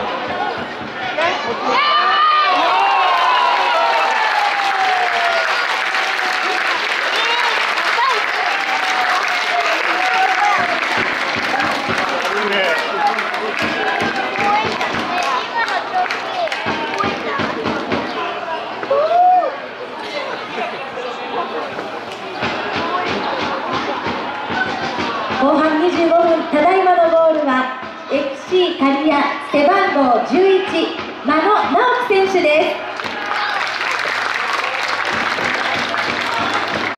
後半25分、ただいまのゴールは FC 刈谷背番号11、真野直紀選手です。